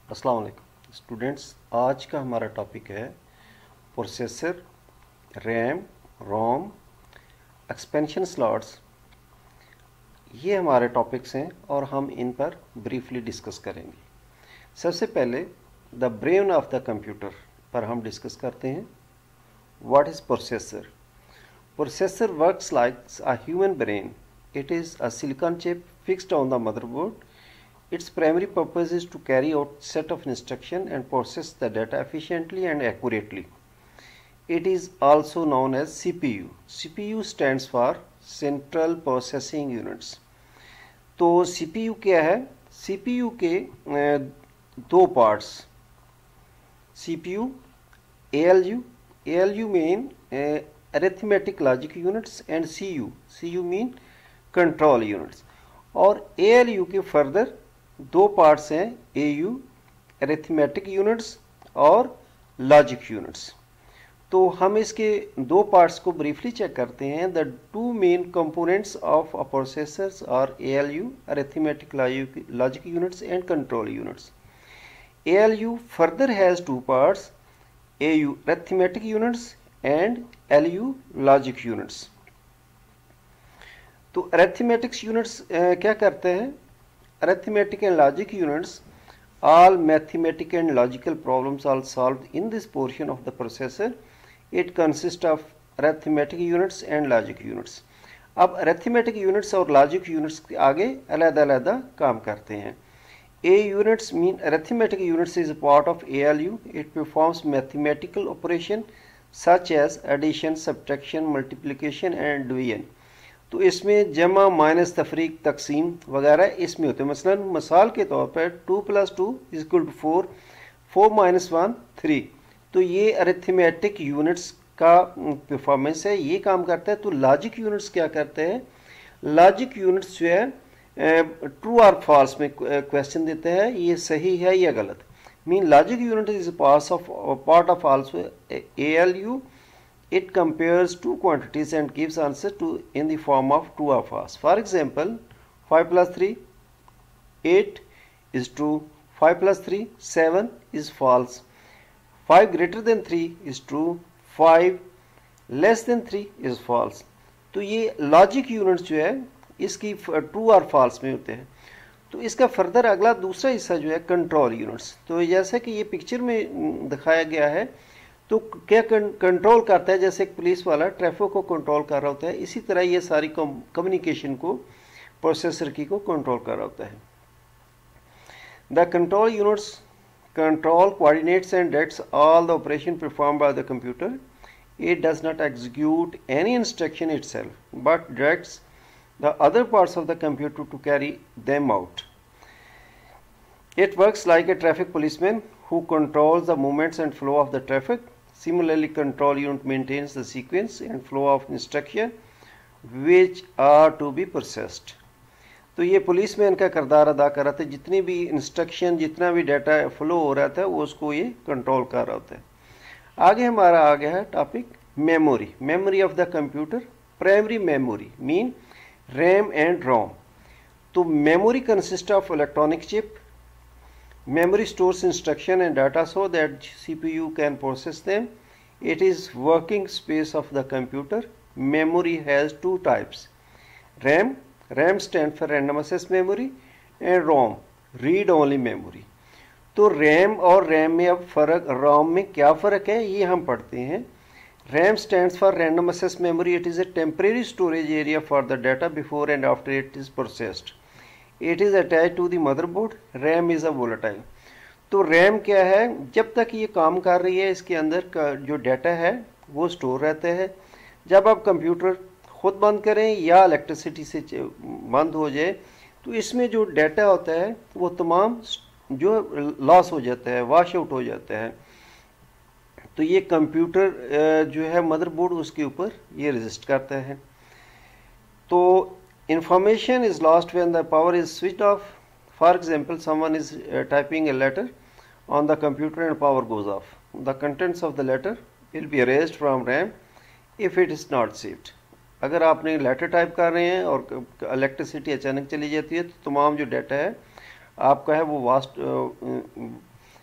अस्सलाम वालेकुम स्टूडेंट्स। आज का हमारा टॉपिक है processor, RAM, ROM, expansion slots. ये हमारे टॉपिक्स हैं और हम इन पर ब्रीफली डिस्कस करेंगे। सबसे पहले the brain of the computer पर हम डिस्कस करते हैं। What is processor? Processor works like a human brain. It is a silicon chip fixed on the motherboard. Its primary purpose is to carry out set of instruction and process the data efficiently and accurately. It is also known as CPU. CPU stands for Central Processing Units. तो CPU क्या है? CPU के दो parts, CPU, ALU. ALU mean arithmetic logic units and CU mean control units. और ALU के further दो parts हैं, AU arithmetic units और लॉजिक यूनिट्स। तो हम इसके दो पार्ट्स को ब्रीफली चेक करते हैं। The two main components of a processors are ALU arithmetic logic units and control units. ALU further has two parts, AU arithmetic units and LU logic units. तो arithmetics units क्या करते हैं? Arithmetic and logic units, all mathematical and logical problems are solved in this portion of the processor. It consists of arithmetic units and logic units. अब arithmetic units और logic units के आगे अलग-अलग काम करते हैं। A units mean arithmetic units is a part of ALU. It performs mathematical operation such as addition, subtraction, multiplication and division. तो इसमें जमा, माइनस, तफरीक, तकसीम वगैरह इसमें होते हैं। मसलन मिसाल के तौर पर 2 + 2 = 4, 4 - 1 3। तो ये अरिथमेटिक यूनिट्स का परफॉर्मेंस है, ये काम करता है। तो लॉजिक यूनिट्स क्या करते हैं? लॉजिक यूनिट्स जो है ट्रू और फॉल्स में क्वेश्चन देते हैं, ये सही है या गलत। Mean logic unit is part of also ALU. It compares two quantities and gives answer to in the form of true or false. For example, 5 + 3 8 is true, 5 + 3 7 is false, 5 greater than 3 is true, 5 less than 3 is false. तो ये logic units जो है इसकी true और false में होते हैं। तो इसका फर्दर अगला दूसरा हिस्सा जो है कंट्रोल यूनिट्स। तो जैसा कि ये पिक्चर में दिखाया गया है, तो क्या कंट्रोल करता है, जैसे एक पुलिस वाला ट्रैफिक को कंट्रोल कर रहा होता है, इसी तरह ये सारी कम्युनिकेशन को प्रोसेसर की को कंट्रोल कर रहा होता है। The control units control coordinates and directs all the operation perform by the computer. It does not execute any instruction itself, but directs the other parts of the computer to carry them out. It works like a traffic policeman who controls the movements and flow of the traffic. Similarly, control unit maintains the sequence and flow of instruction which are to be processed. तो ये policeman का किरदार अदा कर रहा था, जितनी भी इंस्ट्रक्शन, जितना भी डाटा फ्लो हो रहा था वो उसको ये कंट्रोल कर रहा होता है। आगे हमारा आ गया है topic memory. Memory of the computer. Primary memory mean RAM and ROM. तो memory consist of electronic chip. Memory stores instruction and data so that CPU can process them. It is working space of the computer. Memory has two types. RAM. RAM stands for random access memory and ROM, read only memory. तो RAM और RAM में अब फ़र्क, ROM में क्या फ़र्क है ये हम पढ़ते हैं। RAM stands for random access memory. It is a temporary storage area for the data before and after it is processed. It is attached to the motherboard. RAM is a volatile. तो RAM क्या है? जब तक ये काम कर रही है इसके अंदर का जो डाटा है वो स्टोर रहता है। जब आप कंप्यूटर खुद बंद करें या इलेक्ट्रिसिटी से बंद हो जाए तो इसमें जो डाटा होता है वो तमाम जो लॉस हो जाता है, वॉश आउट हो जाता है। तो ये कंप्यूटर जो है मदरबोर्ड उसके ऊपर ये रजिस्ट करता है। तो information is lost when the power is switched off. For example, someone is typing a letter on the computer and power goes off. The contents of the letter will be erased from RAM if it is not saved. अगर आपने letter type कर रहे हैं और electricity अचानक चली जाती है तो तमाम जो डाटा है आपका है वो वास्ट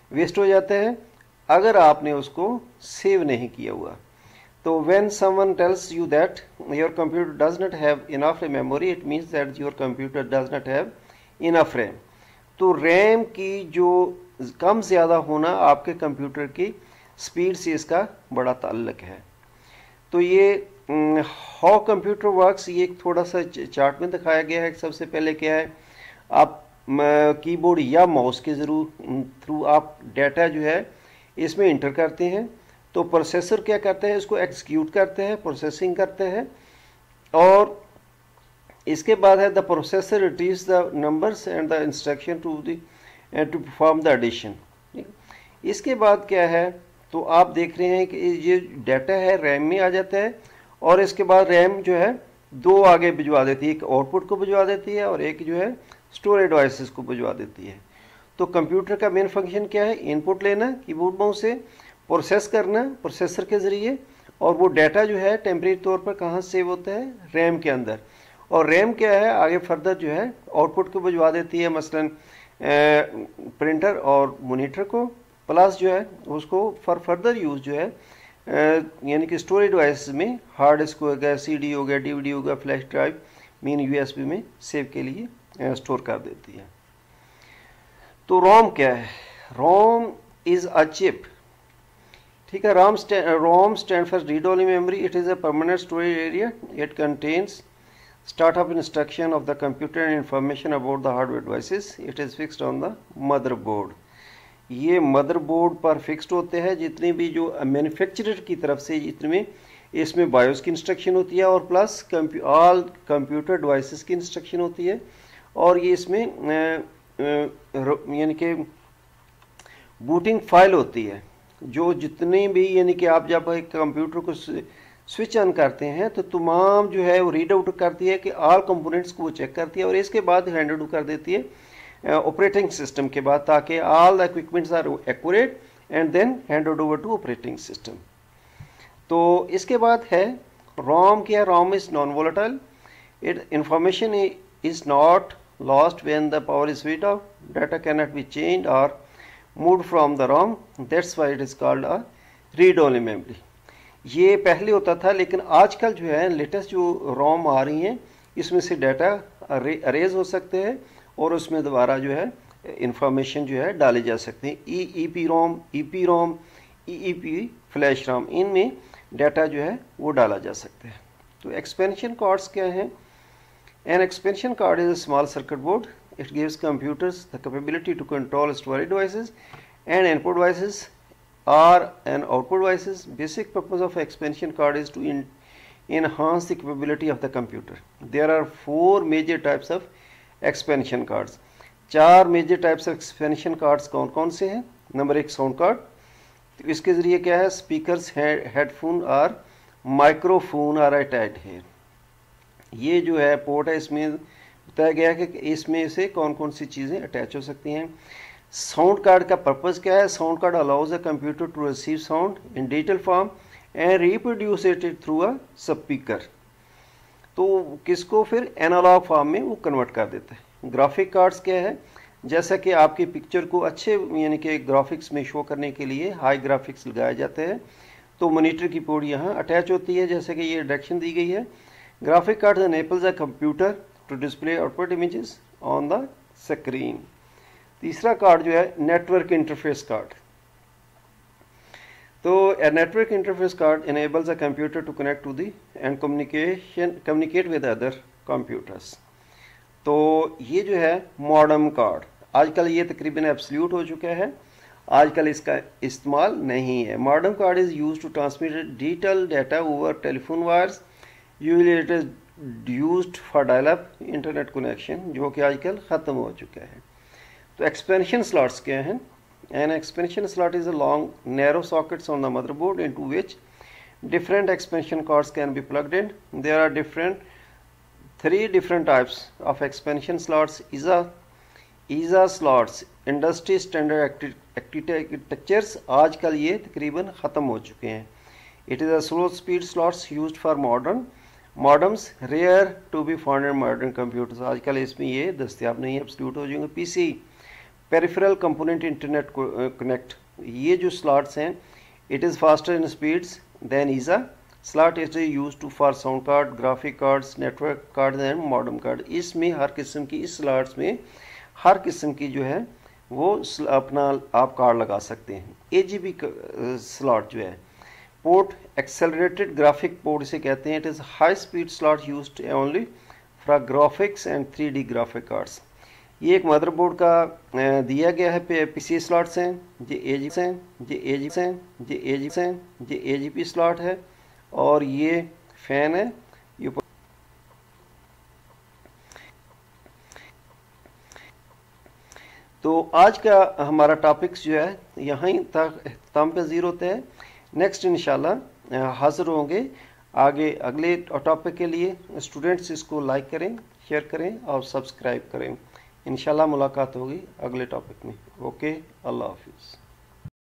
वेस्ट हो जाते हैं अगर आपने उसको सेव नहीं किया हुआ। तो when someone tells you that your computer does not have enough memory, it means that your computer does not have enough RAM। तो रैम की जो कम ज़्यादा होना आपके कंप्यूटर की स्पीड से इसका बड़ा ताल्लुक है। तो ये हाउ कंप्यूटर वर्क्स ये एक थोड़ा सा चार्ट में दिखाया गया है। सबसे पहले क्या है, आप कीबोर्ड या माउस के थ्रू आप डाटा जो है इसमें इंटर करते हैं। तो प्रोसेसर क्या करते हैं, इसको एग्जीक्यूट करते हैं, प्रोसेसिंग करते हैं, और इसके बाद है the processor retrieves the numbers and the instruction to perform the addition. इसके बाद क्या है, तो आप देख रहे हैं कि ये डाटा है रैम में आ जाता है, और इसके बाद रैम जो है दो आगे भिजवा देती है, एक आउटपुट को भिजवा देती है और एक जो है स्टोरेज डिवाइसेस को भिजवा देती है। तो कंप्यूटर का मेन फंक्शन क्या है, इनपुट लेना कीबोर्ड माउस से, प्रोसेस करना प्रोसेसर के ज़रिए, और वो डाटा जो है टेम्परेरी तौर पर कहाँ सेव होता है, रैम के अंदर। और रैम क्या है, आगे फर्दर जो है आउटपुट को भिजवा देती है, मसलन प्रिंटर और मॉनिटर को, प्लस जो है उसको फॉर फर्दर यूज़ जो है यानी कि स्टोरेज डिवाइस में हार्ड डिस्क हो गया, CD हो गया, DVD हो गया, फ्लैश ड्राइव, मीन USB में सेव के लिए स्टोर कर देती है। तो रोम क्या है, रोम इज़ अ चिप, ठीक है। ROM stand for read only memory, it is a permanent storage area, it contains startup instruction of the computer and information about the hardware devices, it is fixed on the motherboard। ये motherboard पर fixed होते हैं, जितने भी जो manufacturer की तरफ से जितने इसमें बायोस की इंस्ट्रक्शन होती है, और प्लस ऑल कंप्यूटर डिवाइसेस की इंस्ट्रक्शन होती है, और ये इसमें यानी कि बूटिंग फाइल होती है, जो जितने भी यानी कि आप जब एक कंप्यूटर को स्विच ऑन करते हैं तो तमाम जो है वो रीड आउट करती है कि ऑल कंपोनेंट्स को वो चेक करती है, और इसके बाद हैंड ओवर कर देती है ऑपरेटिंग सिस्टम के बाद, ताकि all the equipments are accurate and then hand over to operating system. तो इसके बाद है रोम क्या, ROM is non volatile, it information is not lost when the power is switched off, data can not be changed और moved from the ROM, that's why it is called a read only memory. ये पहले होता था, लेकिन आजकल जो है latest जो रोम आ रही हैं इसमें से डाटा अरेज हो सकते हैं, और उसमें दोबारा जो है इंफॉर्मेशन जो है डाली जा सकती है। EEP रोम, EP रोम, EEP फ्लैश रोम, इनमें डाटा जो है वो डाला जा सकता है। तो एक्सपेंशन कार्ड्स क्या हैं, an expansion card is a small circuit board, it gives computers the capability to control storage devices and input devices or an output devices. Basic purpose of expansion card is to enhance the capability of the computer. There are 4 major types of expansion cards। 4 major types of expansion cards कौन कौन से हैं। Number 1 sound card, तो इसके ज़रिए क्या है, speakers, headphone और माइक्रोफोन आर अटैच्ड है। ये जो है पोर्ट है, इसमें बताया गया है कि इसमें से कौन कौन सी चीज़ें अटैच हो सकती हैं। साउंड कार्ड का पर्पज़ क्या है, sound card allows a computer to receive sound in digital form and reproduce it through a speaker. तो किसको फिर एनालॉग फॉर्म में वो कन्वर्ट कर देता है। ग्राफिक कार्ड्स क्या है, जैसा कि आपकी पिक्चर को अच्छे यानी कि ग्राफिक्स में शो करने के लिए हाई ग्राफिक्स लगाए जाते हैं, तो मॉनिटर की पोर्ट यहाँ अटैच होती है, जैसे कि ये डायरेक्शन दी गई है। Graphic card enables a computer to display output images on the screen. तीसरा कार्ड जो है नेटवर्क इंटरफेस कार्ड। तो a network interface card enables a computer to connect to the and communicate with other computers। तो ये जो है modern card, आजकल ये तकरीबन एब्सोल्यूट हो चुका है, आजकल इसका इस्तेमाल नहीं है। Modern card is use to transmit digital data over telephone wires, usually it is used for dial up internet connection, जो कि आजकल ख़त्म हो चुका है। तो एक्सपेंशन स्लॉट्स क्या हैं, an expansion slot is a long narrow sockets on the motherboard into which different expansion cards can be plugged in. There are three different types of expansion slots. ISA slots, industry standard architectures, आजकल ये तकरीबन ख़त्म हो चुके हैं। It is a slow speed slots used for modems, rare to be found in modern computers। आजकल इसमें ये दस्तियाब नहीं है, एब्सोल्यूट हो जाएंगे। पेरिफेरल कंपोनेंट इंटरनेट कनेक्ट, ये जो स्लॉट्स हैं, it is faster in speeds than ISA slot is use to for sound card, graphic cards, network card and modem card. इसमें हर किस्म की, इस स्लॉट्स में हर किस्म की जो है वो अपना आप कार्ड लगा सकते हैं। AGP स्लॉट जो है, पोर्ट एक्सेलरेटेड ग्राफिक पोर्ट इसे कहते हैं। It is high speed slot used only for graphics and 3D graphic cards. ये एक मदरबोर्ड का दिया गया है PC स्लॉट्स हैं, ये AGP हैं, ये AGP हैं, ये AGP हैं, ये AGP स्लॉट है और ये फैन है। ये तो आज का हमारा टॉपिक्स जो है यहाँ तक अख्ताम पज़ीर होते हैं। नेक्स्ट इंशाल्लाह हाज़िर होंगे आगे अगले टॉपिक के लिए। स्टूडेंट्स इसको लाइक करें, शेयर करें और सब्सक्राइब करें। इंशाल्लाह मुलाकात होगी अगले टॉपिक में। ओके, अल्लाह हाफिज़।